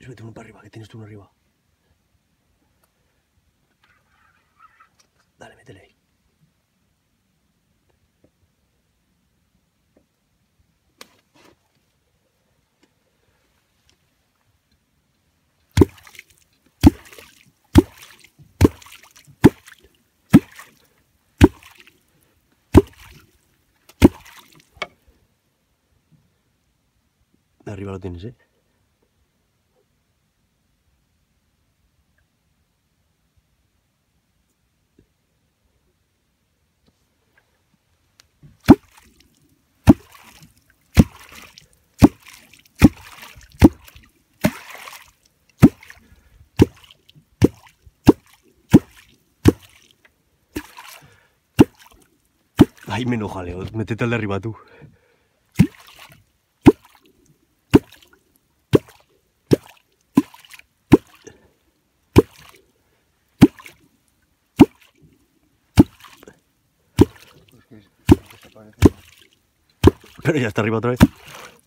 súbete uno para arriba, que tienes tú uno arriba. Dale, métele ahí. Arriba lo tienes, ¿eh? Ay, me enoja, Leo. Métete al de arriba tú. Pero ya está arriba otra vez.